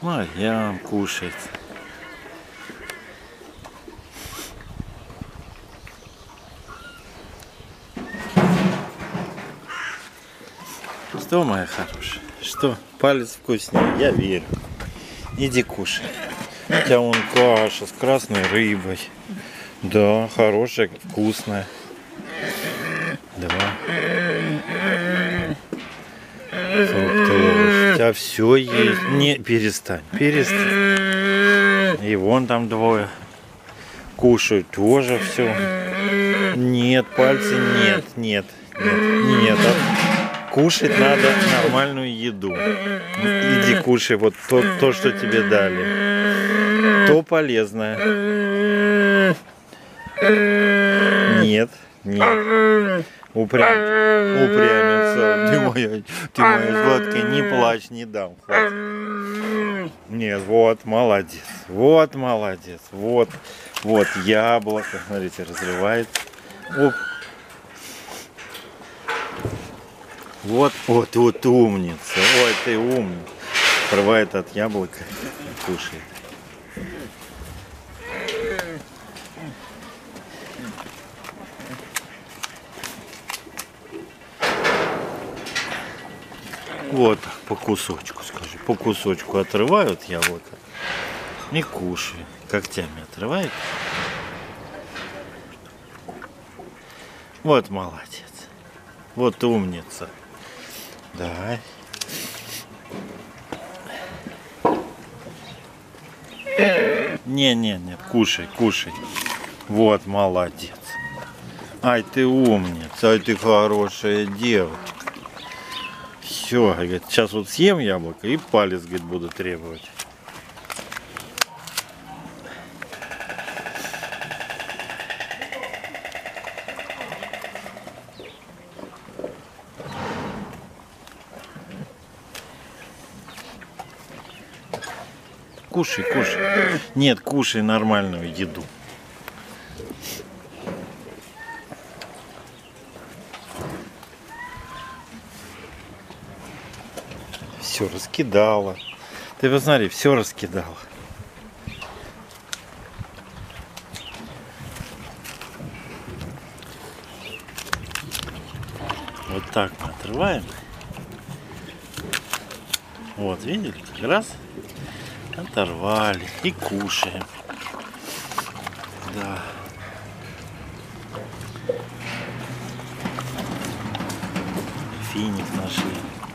Марьям кушает. Что, моя хорошая? Что? Палец вкуснее? Я верю. Иди кушай. У тебя вон каша с красной рыбой. Да, хорошая, вкусная. Да. Фрукты, овощи. У тебя все есть. Не, перестань, перестань. И вон там двое. Кушают тоже все. Нет, пальцы нет, нет, нет, нет. Кушать надо нормальную еду. Иди кушай вот то, что тебе дали. То полезное. Нет, нет. Упрямится. Ты моя сладкая, не плачь, не дам. Хватит. Нет, вот, молодец. Вот, молодец. Вот, вот яблоко. Смотрите, разрывает. Оп. Вот, вот, вот умница. Ой, ты умница. Отрывает от яблока и кушает. Вот по кусочку, скажи, по кусочку отрывают яблоко и кушают. Когтями отрывают. Вот молодец. Вот умница. Давай. Не, кушай, кушай. Вот молодец. Ай, ты умница, ай, ты хорошая девочка. Все, говорит, сейчас вот съем яблоко и палец, говорит, буду требовать. Кушай, кушай. Нет, кушай нормальную еду. Все раскидала. Ты посмотри, все раскидала. Вот так мы отрываем. Вот, видели? Как раз оторвали и кушаем. Да. Финик нашли.